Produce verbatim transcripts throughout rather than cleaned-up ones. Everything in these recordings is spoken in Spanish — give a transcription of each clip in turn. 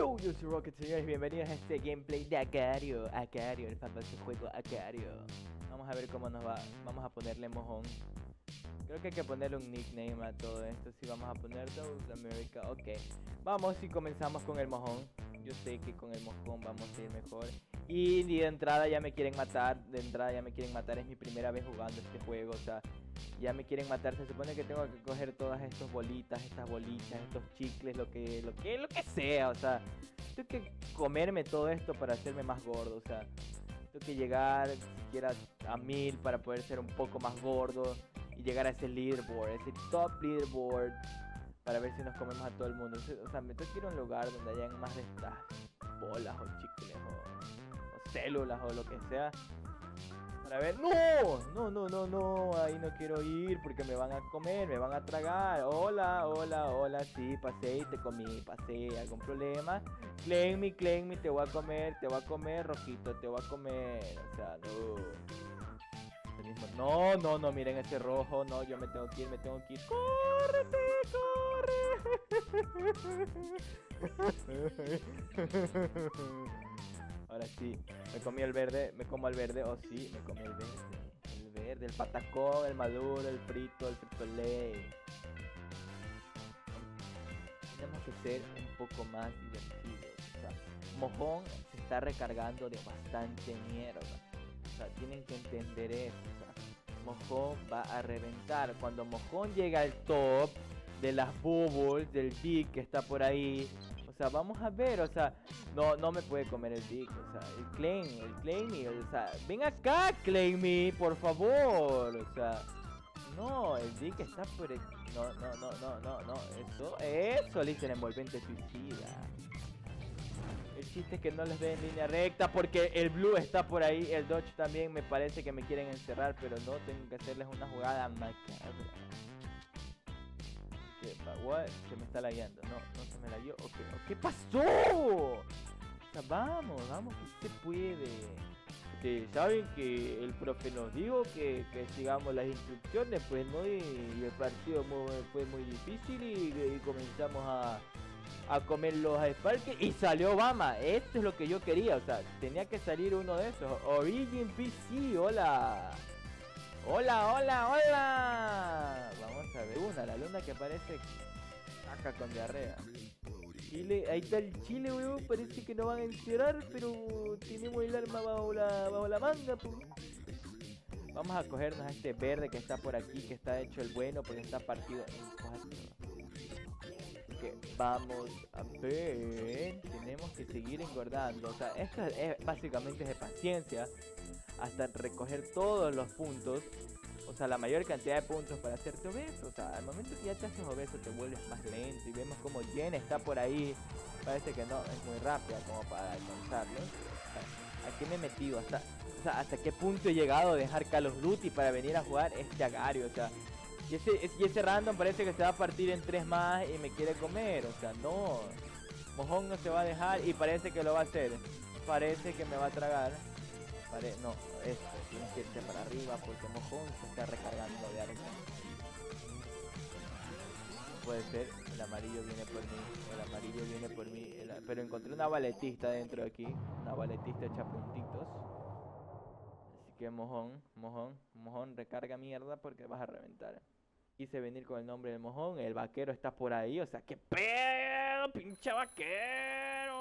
Yo, yo soy Rocket, señores, bienvenidos a este gameplay de Agar.io, Agar.io, el famoso juego Agar.io. Vamos a ver cómo nos va, vamos a ponerle mojón. Creo que hay que ponerle un nickname a todo esto, si vamos a poner Those America, ok. Vamos y comenzamos con el mojón. Yo sé que con el mojón vamos a ir mejor. Y de entrada ya me quieren matar, de entrada ya me quieren matar, es mi primera vez jugando este juego, o sea... Ya me quieren matar, se supone que tengo que coger todas estas bolitas, estas bolitas, estos chicles, lo que, lo que, lo que sea, o sea, tengo que comerme todo esto para hacerme más gordo, o sea, tengo que llegar siquiera a mil para poder ser un poco más gordo y llegar a ese leaderboard, ese top leaderboard, para ver si nos comemos a todo el mundo. O sea, me tengo que ir a un lugar donde hayan más de estas bolas o chicles o, o células o lo que sea. A ver, no, no, no, no, no, ahí no quiero ir porque me van a comer, me van a tragar. Hola, hola, hola, sí, pasé y te comí, pasé, ¿algún problema? Claim me, claim me, te voy a comer, te voy a comer, rojito, te voy a comer. O sea, no. No, no, no, miren ese rojo, no, yo me tengo que ir, me tengo que ir. ¡Córrete, corre! Ahora sí, me comí el verde, me como el verde, oh sí, me comí el verde, el verde, el patacón, el maduro, el frito, el frito ley. Tenemos que ser un poco más divertidos, o sea, mojón se está recargando de bastante mierda, o sea, tienen que entender eso, o sea, mojón va a reventar, cuando mojón llega al top de las bubbles, del dick que está por ahí. O sea, vamos a ver, o sea, no, no me puede comer el dick, o sea, el claim, el claim me, o sea, ven acá, claim me, por favor, o sea, no, el dick está por el, no, no, no, no, no, no, eso, eso, le dicen envolvente suicida. El chiste es que no les dé en línea recta porque el blue está por ahí, el dodge también me parece que me quieren encerrar, pero no, tengo que hacerles una jugada macabra. ¿Qué? What? Se me está lagueando. No, no se me lagueó. Okay. ¿Qué pasó? O sea, vamos, vamos que se puede. Ustedes saben que el profe nos dijo que, que sigamos las instrucciones, pues no, y, y el partido muy, fue muy difícil y, y comenzamos a, a comer los Sparkles y salió Obama. Esto es lo que yo quería, o sea, tenía que salir uno de esos. Origin P C, hola. Hola, hola, hola. Vamos a ver una, la luna que parece caca con diarrea. Chile, ahí está el Chile, weón. Parece que no van a encerrar, pero tenemos el arma bajo la, bajo la manga, pues. Vamos a cogernos a este verde que está por aquí, que está hecho el bueno, porque está partido en cuatro. Que vamos a ver, tenemos que seguir engordando. O sea, esto es, básicamente es de paciencia hasta recoger todos los puntos, o sea, la mayor cantidad de puntos para hacerte obeso. O sea, al momento que ya te haces obeso te vuelves más lento y vemos como Jen está por ahí. Parece que no, es muy rápida como para alcanzarlo. O sea, ¿a qué me he metido? Hasta, o sea, ¿hasta qué punto he llegado a dejar Call of Duty para venir a jugar este Agar.io? O sea, y ese, y ese random parece que se va a partir en tres más y me quiere comer. O sea, no. Mojón no se va a dejar y parece que lo va a hacer. Parece que me va a tragar. Vale, no, esto, tienes que irte para arriba porque mojón se está recargando de arena. No puede ser, el amarillo viene por mí, el amarillo viene por mí, el... pero encontré una baletista dentro de aquí, una baletista hecha puntitos. Así que mojón, mojón, mojón, recarga mierda porque vas a reventar. Quise venir con el nombre del mojón, el vaquero está por ahí, o sea, ¿qué pedo, pinche vaquero?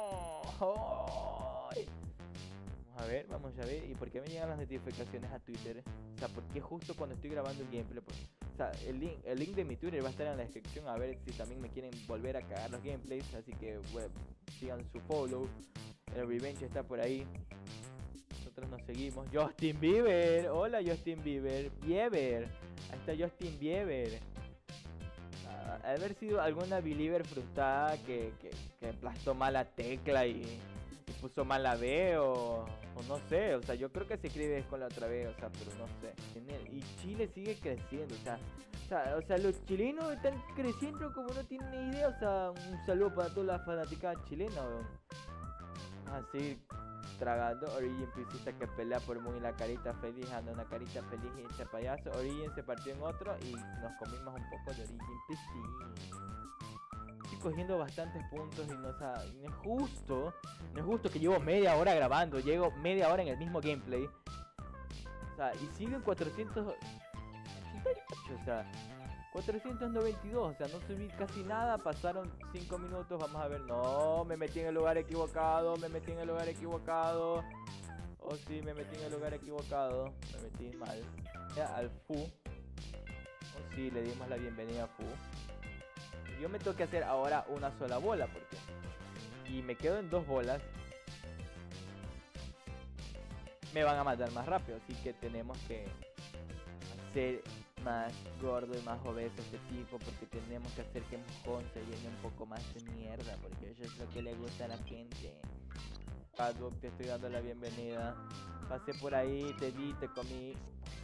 ¡Oh! A ver, vamos a ver, ¿y por qué me llegan las notificaciones a Twitter? O sea, ¿por qué justo cuando estoy grabando el gameplay? Pues, o sea, el link, el link de mi Twitter va a estar en la descripción, a ver si también me quieren volver a cagar los gameplays, así que, bueno, sigan su follow. El Revenge está por ahí. Nosotros nos seguimos. Justin Bieber, hola Justin Bieber, Bieber, ahí está Justin Bieber. Ah, haber sido alguna believer frustrada que, que, que aplastó mal la tecla y... puso mal la B o, o no sé, o sea, yo creo que se escribe con la otra B, o sea, pero no sé. Y Chile sigue creciendo, o sea, o sea, o sea, los chilenos están creciendo como no tienen ni idea, o sea, un saludo para todas las fanáticas chilenas, así, tragando. Origin P C que pelea por muy la carita feliz, anda una carita feliz y este payaso. Origin se partió en otro y nos comimos un poco de Origin P C. cogiendo bastantes puntos y no, o sea, no es justo, no es justo que llevo media hora grabando, llevo media hora en el mismo gameplay, o sea, y siguen cuatrocientos ochenta y ocho, o sea, cuatrocientos noventa y dos, o sea, no subí casi nada, pasaron cinco minutos, vamos a ver, no, me metí en el lugar equivocado, me metí en el lugar equivocado, oh sí, me metí en el lugar equivocado, me metí mal, ya, al Fu, oh sí, le dimos la bienvenida a Fu. Yo me tengo que hacer ahora una sola bola porque y me quedo en dos bolas, me van a matar más rápido, así que tenemos que hacer más gordo y más obeso este tipo, porque tenemos que hacer que Mojón se llene un poco más de mierda, porque eso es lo que le gusta a la gente. Paddock, te estoy dando la bienvenida, pasé por ahí, te vi, te comí.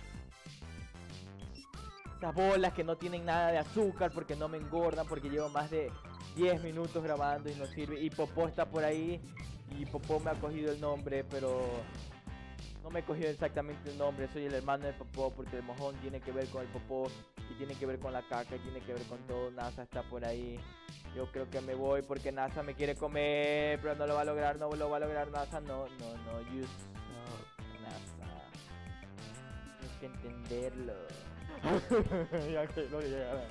Esas bolas que no tienen nada de azúcar porque no me engordan, porque llevo más de diez minutos grabando y no sirve. Y Popó está por ahí y Popó me ha cogido el nombre, pero no me he cogido exactamente el nombre. Soy el hermano de Popó porque el mojón tiene que ver con el Popó y tiene que ver con la caca y tiene que ver con todo. NASA está por ahí. Yo creo que me voy porque NASA me quiere comer, pero no lo va a lograr, no lo va a lograr NASA. No, no, no, you suck, NASA. Tienes que entenderlo. Ya que no llegarán.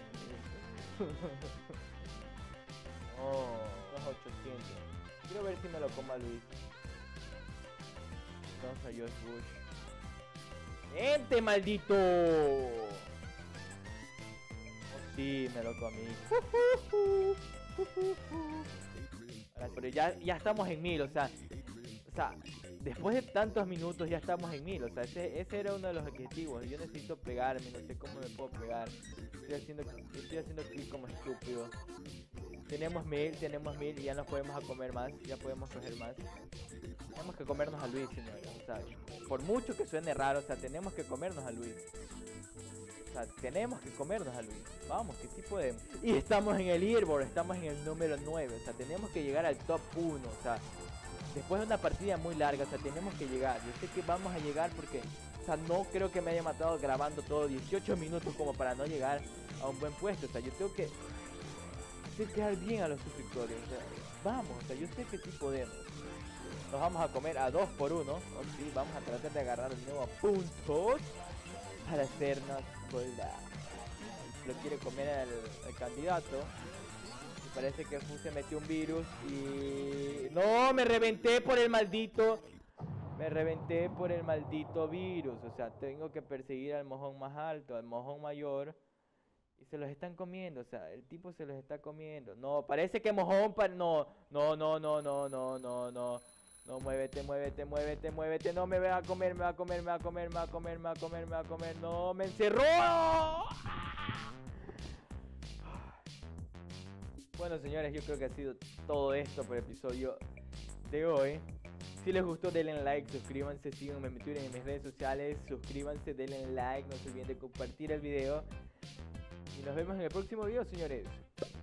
Oh, los ochocientos. Quiero ver si me lo coma Luis. No soy Josh Bush. ¡Ente, maldito! Oh, sí, me lo comí. Ahora, pero ya, ya estamos en mil, o sea, o sea, después de tantos minutos ya estamos en mil, o sea, ese, ese era uno de los objetivos. Yo necesito pegarme, no sé cómo me puedo pegar. Estoy haciendo, estoy haciendo clic como estúpido. Tenemos mil, tenemos mil y ya nos podemos a comer más, ya podemos coger más. Tenemos que comernos a Luis, señores, o sea, por mucho que suene raro, o sea, tenemos que comernos a Luis. O sea, tenemos que comernos a Luis. Vamos, que sí podemos. Y estamos en el leaderboard, estamos en el número nueve, o sea, tenemos que llegar al top uno, o sea, después de una partida muy larga, o sea, tenemos que llegar. Yo sé que vamos a llegar porque, o sea, no creo que me haya matado grabando todo dieciocho minutos como para no llegar a un buen puesto. O sea, yo tengo que hacer quedar bien a los suscriptores. O sea, vamos, o sea, yo sé que sí podemos. Nos vamos a comer a dos por uno. O sí, vamos a tratar de agarrar de nuevo puntos para hacernos bola. Lo quiere comer el, el candidato. Parece que Fu se metió un virus y... ¡No! Me reventé por el maldito... Me reventé por el maldito virus. O sea, tengo que perseguir al mojón más alto, al mojón mayor. Y se los están comiendo, o sea, el tipo se los está comiendo. No, parece que mojón... Pa... No, no, no, no, no, no, no, no. No, muévete, muévete, muévete, muévete. No, me va a comer, me va a comer, me va a comer, me va a comer, me va a comer, me va a comer. No, me encerró. Bueno, señores, yo creo que ha sido todo esto por el episodio de hoy. Si les gustó, denle like, suscríbanse, síganme en Twitter y en mis redes sociales. Suscríbanse, denle like, no se olviden de compartir el video. Y nos vemos en el próximo video, señores.